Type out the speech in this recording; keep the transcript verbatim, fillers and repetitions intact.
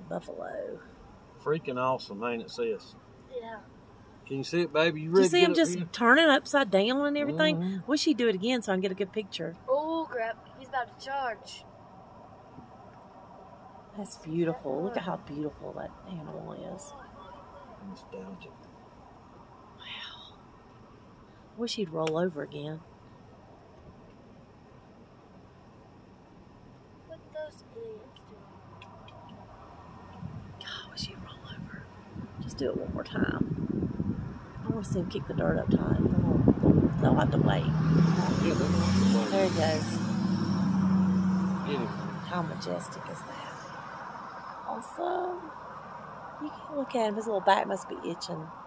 buffalo. Freaking awesome, ain't it, sis? Yeah. Can you see it, baby? You Did ready you see to him get up just here? turning upside down and everything? Mm-hmm. Wish he'd do it again so I can get a good picture. Oh, crap. He's about to charge. That's beautiful. Look at how beautiful that animal is. Nostalgic. Wow. Wish he'd roll over again. What those idiots do? God, I wish he'd roll over. Just do it one more time. I want to see him kick the dirt up tight. They'll, they'll have to wait. Yeah, they're gonna have to wait. There he goes. Get him. How majestic is that? Awesome. You can look at him. His little back must be itching.